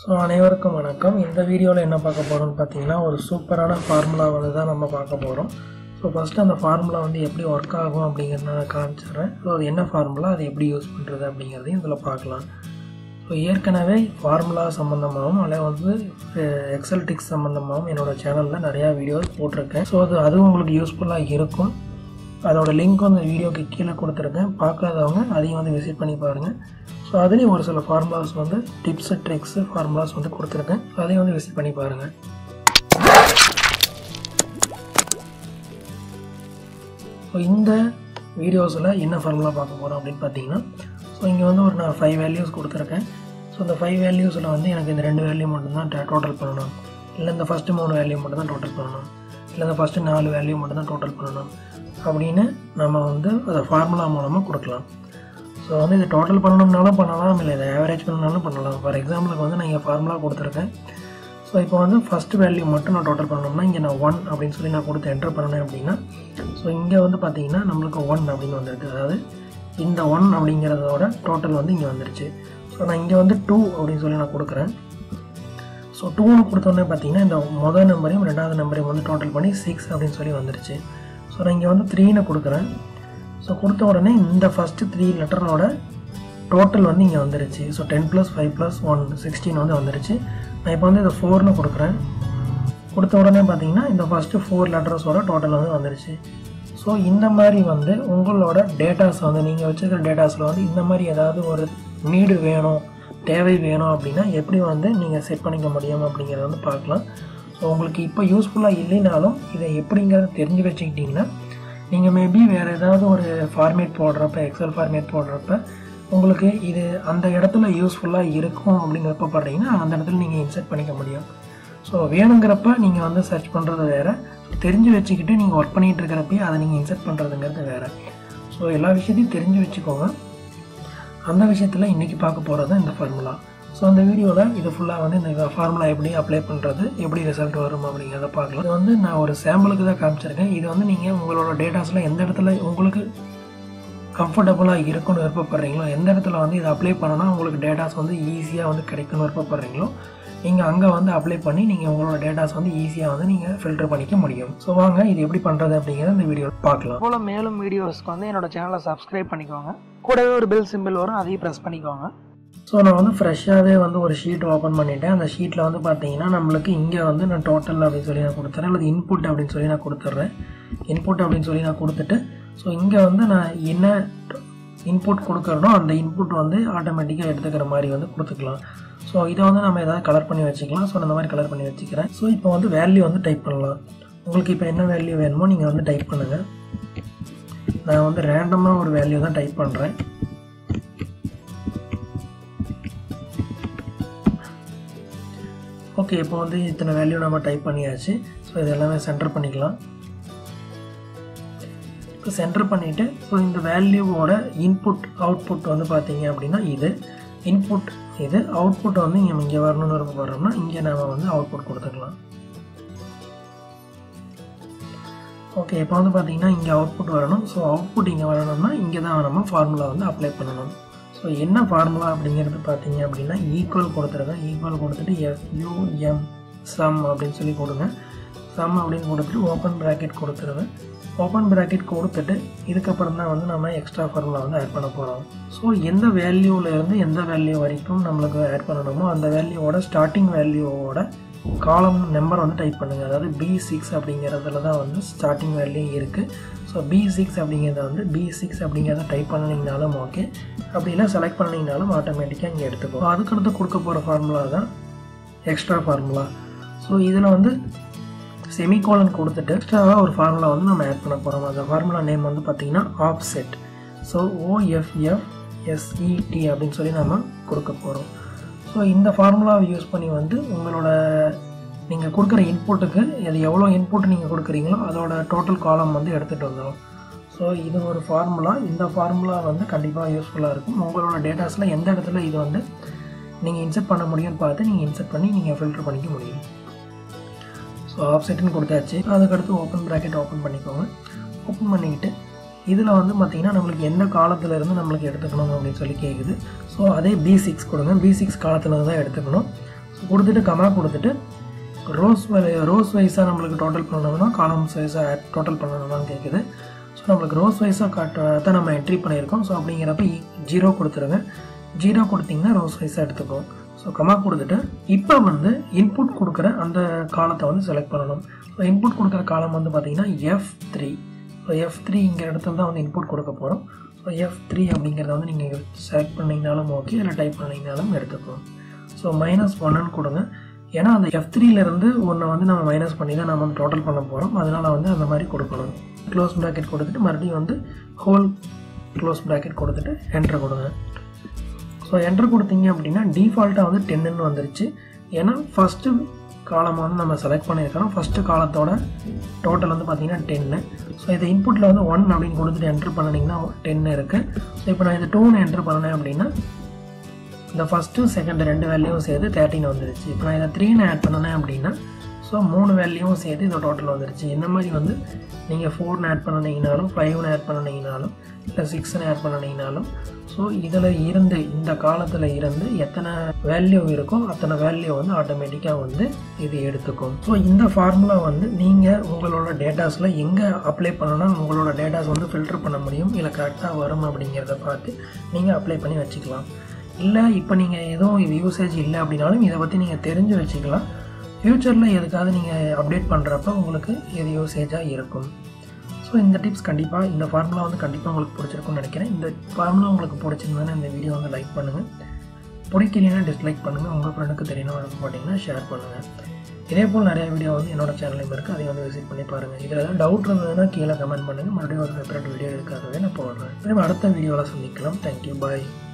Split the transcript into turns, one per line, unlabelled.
So அனைவருக்கும் வணக்கம். இந்த வீடியோவில் என்ன பார்க்க போகிறோம்னு பார்த்தீங்கன்னா, ஒரு சூப்பரான ஃபார்முலா வந்து தான் நம்ம பார்க்க போகிறோம். ஸோ ஃபஸ்ட்டு அந்த ஃபார்முலா வந்து எப்படி ஒர்க் ஆகும் அப்படிங்கிறத நான் காமிச்சிடுறேன். ஸோ அது என்ன ஃபார்முலா, அது எப்படி யூஸ் பண்ணுறது அப்படிங்கிறதையும் இதில் பார்க்கலாம். ஸோ ஏற்கனவே ஃபார்முலா சம்மந்தமாகவும் அதில் வந்து எக்ஸல் டிக்ஸ் சம்மந்தமாகவும் என்னோடய சேனலில் நிறையா வீடியோஸ் போட்டிருக்கேன். ஸோ அதுவும் உங்களுக்கு யூஸ்ஃபுல்லாக இருக்கும். அதோட லிங்க் வந்து வீடியோக்கு கீழே கொடுத்துருக்கேன். பார்க்காதவங்க அதையும் வந்து விசிட் பண்ணி பாருங்கள். ஸோ அதுலேயும் ஒரு சில ஃபார்முலாஸ் வந்து டிப்ஸு ட்ரிக்ஸு ஃபார்முலாஸ் வந்து கொடுத்துருக்கேன். அதையும் வந்து விசிட் பண்ணி பாருங்கள். ஸோ இந்த வீடியோஸில் என்ன ஃபார்முலா பார்க்க போகிறோம் அப்படின்னு பார்த்தீங்கன்னா, ஸோ இங்கே வந்து ஒரு நான் 5 வேல்யூஸ் கொடுத்துருக்கேன். ஸோ இந்த 5 வேல்யூஸில் வந்து எனக்கு இந்த 2 வேல்யூ மட்டும்தான் டோட்டல் பண்ணணும், இல்லை இந்த ஃபஸ்ட்டு 3 வேல்யூ மட்டும்தான் டோட்டல் பண்ணணும், இல்லை இந்த ஃபஸ்ட்டு 4 வேல்யூ மட்டும்தான் டோட்டல் பண்ணணும் அப்படின்னு நம்ம வந்து அதை ஃபார்முலா மூலமாக கொடுக்கலாம். ஸோ வந்து இது டோட்டல் பண்ணணும்னாலும் பண்ணலாம், இல்லை இதை ஆவரேஜ் பண்ணணும்னாலும் பண்ணலாம். ஃபார் எக்ஸாம்பிளுக்கு வந்து நான் இங்கே ஃபார்முலா கொடுத்துருக்கேன். ஸோ இப்போ வந்து ஃபஸ்ட்டு வேல்யூ மட்டும் நான் டோட்டல் பண்ணணும்னா இங்கே நான் 1 அப்படின்னு சொல்லி நான் கொடுத்து என்டர் பண்ணேன் அப்படின்னா, ஸோ இங்கே வந்து பார்த்தீங்கன்னா நம்மளுக்கு 1 அப்படின்னு வந்துருக்கு. அதாவது இந்த 1 அப்படிங்கிறதோட டோட்டல் வந்து இங்கே வந்துருச்சு. ஸோ நான் இங்கே வந்து 2 அப்படின்னு சொல்லி நான் கொடுக்குறேன். ஸோ 2ன்னு கொடுத்தோடனே பார்த்தீங்கன்னா இந்த முதல் நம்பரையும் ரெண்டாவது நம்பரையும் வந்து டோட்டல் பண்ணி 6 அப்படின்னு சொல்லி வந்துருச்சு. ஸோ நான் இங்கே வந்து 3ன்னு கொடுக்குறேன். ஸோ கொடுத்த உடனே இந்த ஃபஸ்ட்டு 3 லெட்டரோட டோட்டல் வந்து இங்கே வந்துருச்சு. ஸோ 10 + 5 + 1 16 வந்து வந்துருச்சு. நான் இப்போ வந்து இதை 4ன்னு கொடுக்குறேன். கொடுத்த உடனே பார்த்தீங்கன்னா இந்த ஃபஸ்ட்டு 4 லெட்டர்ஸோட டோட்டல் வந்து வந்துருச்சு. ஸோ இந்த மாதிரி வந்து உங்களோட டேட்டாஸ் வந்து நீங்கள் வச்சுருக்கிற டேட்டாஸில் வந்து இந்த மாதிரி ஏதாவது ஒரு நீடு வேணும், தேவை வேணும் அப்படின்னா எப்படி வந்து நீங்கள் செட் பண்ணிக்க முடியும் அப்படிங்கிறத வந்து பார்க்கலாம். ஸோ உங்களுக்கு இப்போ யூஸ்ஃபுல்லாக இல்லைனாலும் இதை எப்படிங்கிறத தெரிஞ்சு வச்சுக்கிட்டிங்கன்னா நீங்கள் மேபி வேறு ஏதாவது ஒரு ஃபார்மேட் போடுறப்ப, எக்ஸல் ஃபார்மேட் போடுறப்ப உங்களுக்கு இது அந்த இடத்துல யூஸ்ஃபுல்லாக இருக்கும் அப்படிங்கிறப்ப பார்த்தீங்கன்னா அந்த இடத்துல நீங்கள் இன்சர்ட் பண்ணிக்க முடியும். ஸோ வேணுங்கிறப்ப நீங்கள் வந்து சர்ச் பண்ணுறது வேறு, தெரிஞ்சு வச்சுக்கிட்டு நீங்கள் ஒர்க் பண்ணிகிட்டு இருக்கிறப்பயே அதை நீங்கள் இன்சர்ட் பண்ணுறதுங்கிறது வேறு. ஸோ எல்லா விஷயத்தையும் தெரிஞ்சு வச்சுக்கோங்க. அந்த விஷயத்தில் இன்றைக்கி பார்க்க போகிறது இந்த ஃபார்முலா. ஸோ அந்த வீடியோவில் இது ஃபுல்லாக வந்து இந்த ஃபார்முலா எப்படி அப்ளை பண்ணுறது, எப்படி ரிசல்ட் வரும் அப்படிங்கிறத பார்க்கலாம். இது வந்து நான் ஒரு சாம்பிளுக்கு தான் காமிச்சிருக்கேன். இது வந்து நீங்கள் உங்களோட டேட்டாஸில் எந்த இடத்துல உங்களுக்கு கம்ஃபர்டபுளாக இருக்குன்னு விருப்பப்படுறீங்களோ, எந்த இடத்துல வந்து இதை அப்ளை பண்ணனா உங்களுக்கு டேட்டாஸ் வந்து ஈஸியாக வந்து கிடைக்கணும்னு விருப்பப்படுறீங்களோ, நீங்கள் அங்கே வந்து அப்ளை பண்ணி நீங்கள் உங்களோட டேட்டாஸ் வந்து ஈஸியாக வந்து நீங்கள் ஃபில்டர் பண்ணிக்க முடியும். ஸோ வாங்க இது எப்படி பண்ணுறது அப்படிங்கிறத இந்த வீடியோ பார்க்கலாம். போல் மேலும் வீடியோஸ்க்கு வந்து என்னோட சேனலை சப்ஸ்கிரைப் பண்ணிக்கோங்க. கூடவே ஒரு பெல் சிம்பிள் வரும், அதையும் ப்ரெஸ் பண்ணிக்கோங்க. ஸோ நான் வந்து ஃப்ரெஷ்ஷாகவே வந்து ஒரு ஷீட் ஓப்பன் பண்ணிவிட்டேன். அந்த ஷீட்டில் வந்து பார்த்தீங்கன்னா நம்மளுக்கு இங்கே வந்து நான் டோட்டல் அப்படின்னு சொல்லி நான் கொடுத்துறேன், அல்லது இன்புட் அப்படின்னு சொல்லி நான் கொடுத்துட்றேன். இன்புட் அப்படின்னு சொல்லி நான் கொடுத்துட்டு ஸோ இங்கே வந்து நான் என்ன இன்புட் கொடுக்குறனோ அந்த இன்புட் வந்து ஆட்டோமேட்டிக்காக எடுத்துக்கிற மாதிரி வந்து கொடுத்துக்கலாம். ஸோ இதை வந்து நம்ம எதாவது கலர் பண்ணி வச்சுக்கலாம். ஸோ அந்த மாதிரி கலர் பண்ணி வச்சுக்கிறேன். ஸோ இப்போ வந்து வேல்யூ வந்து டைப் பண்ணலாம். உங்களுக்கு இப்போ என்ன வேல்யூ வேணுமோ நீங்கள் வந்து டைப் பண்ணுங்கள். நான் வந்து ரேண்டமாக ஒரு வேல்யூ தான் டைப் பண்ணுறேன். ஓகே, இப்போ வந்து இத்தனை வேல்யூ நம்ம டைப் பண்ணியாச்சு. ஸோ இது எல்லாமே சென்டர் பண்ணிக்கலாம். இப்போ சென்டர் பண்ணிவிட்டு ஸோ இந்த வேல்யூவோட இன்புட் அவுட்புட் வந்து பார்த்தீங்க அப்படின்னா இது இன்புட், இது அவுட்புட் வந்து இங்கே வரணும்னு விருப்பப்படுறோம்னா இங்கே நம்ம வந்து அவுட்புட் கொடுத்துக்கலாம். ஓகே, இப்போ வந்து பார்த்தீங்கன்னா இங்கே அவுட்புட் வரணும். ஸோ அவுட்புட் இங்கே வரணும்னா இங்கே தான் நம்ம ஃபார்முலா வந்து அப்ளை பண்ணணும். ஸோ என்ன ஃபார்முலா அப்படிங்கிறது பார்த்தீங்க அப்படின்னா ஈக்குவல் கொடுத்துருக்கேன். ஈக்குவல் கொடுத்துட்டு FUM சம் அப்படின்னு சொல்லி கொடுங்க. சம் அப்படின்னு கொடுத்துட்டு ஓப்பன் ப்ராக்கெட் கொடுத்துருவேன். ஓப்பன் ப்ராக்கெட் கொடுத்துட்டு இதுக்கப்புறம் தான் வந்து நம்ம எக்ஸ்ட்ரா ஃபார்முலா வந்து ஆட் பண்ண போகிறோம். ஸோ எந்த வேல்யூவிலேருந்து எந்த வேல்யூ வரைக்கும் நம்மளுக்கு ஆட் பண்ணணுமோ அந்த வேல்யூவோட ஸ்டார்டிங் வேல்யூவோட காலம் நம்பர் வந்து டைப் பண்ணுங்கள். அதாவது B6 அப்படிங்கிறதுல தான் வந்து ஸ்டார்டிங் வேல்யூ இருக்குது. ஸோ B6 அப்படிங்கிறத வந்து B6 அப்படிங்கிறத டைப் பண்ணிங்கனாலும் ஓகே, அப்படிலாம் செலக்ட் பண்ணிங்கனாலும் ஆட்டோமேட்டிக்காக இங்கே எடுத்துக்கும். அதுக்கடுத்து கொடுக்க போகிற ஃபார்முலா தான் எக்ஸ்ட்ரா ஃபார்முலா. ஸோ இதில் வந்து செமிகோலன் கொடுத்துட்டு எக்ஸ்ட்ராவாக ஒரு ஃபார்முலா வந்து நம்ம ஆட் பண்ண போகிறோம். அந்த ஃபார்முலா நேம் வந்து பார்த்திங்கன்னா ஆஃப்செட். ஸோ OFFSET அப்படின்னு சொல்லி நம்ம கொடுக்க போகிறோம். ஸோ இந்த ஃபார்முலாவை யூஸ் பண்ணி வந்து உங்களோட நீங்கள் கொடுக்குற இன்புட்டுக்கு அது எவ்வளோ இன்புட் நீங்கள் கொடுக்குறீங்களோ அதோட டோட்டல் காலம் வந்து எடுத்துகிட்டு வந்துடும். ஸோ இது ஒரு ஃபார்முலா. இந்த ஃபார்முலா வந்து கண்டிப்பாக யூஸ்ஃபுல்லாக இருக்கும். உங்களோட டேட்டாஸில் எந்த இடத்துல இது வந்து நீங்கள் இன்சர்ட் பண்ண முடியும்னு பார்த்து நீங்கள் இன்சர்ட் பண்ணி நீங்கள் ஃபில்டர் பண்ணிக்க முடியும். ஸோ ஆஃப்செட்டுன்னு கொடுத்தாச்சு. அதுக்கடுத்து ஓப்பன் ப்ராக்கெட் ஓப்பன் பண்ணிக்கோங்க. ஓப்பன் பண்ணிக்கிட்டு இதில் வந்து பார்த்திங்கன்னா நம்மளுக்கு எந்த காலத்திலேருந்து நம்மளுக்கு எடுத்துக்கணும் அப்படின்னு சொல்லி கேட்குது. ஸோ அதே B6 கொடுங்க. B6 காலத்தில் தான் எடுத்துக்கணும். ஸோ கொடுத்துட்டு கமா கொடுத்துட்டு ரோஸ் வைஸாக நம்மளுக்கு டோட்டல் பண்ணணும்னா காலம்ஸ் வைஸாக டோட்டல் பண்ணணும்னு கேட்குது. ஸோ நம்மளுக்கு ரோஸ் வைஸாக தான் நம்ம என்ட்ரி பண்ணியிருக்கோம். ஸோ அப்படிங்கிறப்ப 0 கொடுத்துருங்க. 0 கொடுத்திங்கன்னா ரோஸ் வைஸாக எடுத்துக்கும். ஸோ கமா கொடுத்துட்டு இப்போ வந்து இன்புட் கொடுக்குற அந்த காலத்தை வந்து செலக்ட் பண்ணணும். ஸோ இன்புட் கொடுக்குற காலம் வந்து பார்த்திங்கன்னா F3. ஸோ F3 இங்கே இடத்துல தான் வந்து இன்புட் கொடுக்க போகிறோம். ஸோ F3 அப்படிங்கிறத வந்து நீங்கள் செலக்ட் பண்ணிங்கனாலும் ஓகே, இல்லை டைப் பண்ணிங்கனாலும் எடுத்துக்கணும். ஸோ -1ன்னு கொடுங்க. ஏன்னா அந்த F3லேருந்து ஒன்றை வந்து நம்ம மைனஸ் பண்ணி தான் நம்ம வந்து டோட்டல் பண்ண போகிறோம். அதனால் வந்து அந்த மாதிரி கொடுக்கணும். க்ளோஸ் ப்ராக்கெட் கொடுத்துட்டு மறுபடியும் வந்து ஹோல் க்ளோஸ் ப்ராக்கெட் கொடுத்துட்டு என்ட்ரு கொடுங்க. ஸோ என்ட்ரு கொடுத்தீங்க அப்படின்னா டிஃபால்ட்டாக வந்து 10ன்னு வந்துருச்சு. ஏன்னா ஃபஸ்ட்டு காலம் வந்து நம்ம செலக்ட் பண்ணியிருக்கிறோம். ஃபஸ்ட்டு காலத்தோட டோட்டல் வந்து பார்த்திங்கன்னா 10. ஸோ இதை இன்புட்டில் வந்து 1 அப்படின்னு கொடுத்துட்டு என்ட்ரு பண்ணிங்கன்னா 10 இருக்குது. ஸோ இப்போ நான் இந்த 2ன்னு என்ட்ரு பண்ணேன் அப்படின்னா இந்த ஃபஸ்ட்டு செகண்ட் 2 வேல்யூவும் சேர்த்து 13 வந்துருச்சு. இப்போ நான் இதை 3ன்னு ஆட் பண்ணினேன் அப்படின்னா ஸோ 3 வேல்யூவும் சேர்த்து இந்த டோட்டல் வந்துருச்சு. இந்த மாதிரி வந்து நீங்கள் 4ன்னு ஆட் பண்ணினீங்கனாலும் 5ன்னு ஆட் பண்ணினீங்கனாலும் இல்லை 6ன்னு ஆட் பண்ணினீங்கனாலும் ஸோ இதில் இருந்து இந்த காலத்தில் இருந்து எத்தனை வேல்யூ இருக்கோ அத்தனை வேல்யூ வந்து ஆட்டோமேட்டிக்காக வந்து இது எடுத்துக்கும். ஸோ இந்த ஃபார்முலா வந்து நீங்கள் உங்களோட டேட்டாஸில் எங்கே அப்ளை பண்ணணும், உங்களோட டேட்டாஸ் வந்து ஃபில்டர் பண்ண முடியும் இல்லை கரெக்டாக வரும் அப்படிங்கிறத பார்த்து நீங்கள் அப்ளை பண்ணி வச்சுக்கலாம். இல்லை இப்போ நீங்கள் எதுவும் இது யூசேஜ் இல்லை அப்படின்னாலும் இதை பற்றி நீங்கள் தெரிஞ்சு வச்சுக்கலாம். ஃப்யூச்சரில் எதுக்காவது நீங்கள் அப்டேட் பண்ணுறப்ப உங்களுக்கு இது யூசேஜாக இருக்கும். ஸோ இந்த டிப்ஸ் கண்டிப்பாக இந்த ஃபார்முலா வந்து கண்டிப்பாக உங்களுக்கு பிடிச்சிருக்கும்னு நினைக்கிறேன். இந்த ஃபார்முலா உங்களுக்கு பிடிச்சிருந்ததுன்னா இந்த வீடியோ வந்து லைக் பண்ணுங்கள். பிடிக்கலைன்னா டிஸ்லைக் பண்ணுங்கள். உங்கள் ஃப்ரெண்டுக்கு தெரியணும் போட்டிங்கன்னா ஷேர் பண்ணுங்கள். இதே போல் நிறைய வீடியோ வந்து என்னோடய சேனலையும் இருக்குது. அதை வந்து விசிட் பண்ணி பாருங்கள். இதில் ஏதாவது டவுட் இருந்ததுன்னா கீழே கமெண்ட் பண்ணுங்கள். மறுபடியும் ஒரு செப்பரேட் வீடியோ எடுக்காதவே நான் போடுறேன். அடுத்த வீடியோவில் சந்திக்கலாம். தேங்க்யூ, பாய்.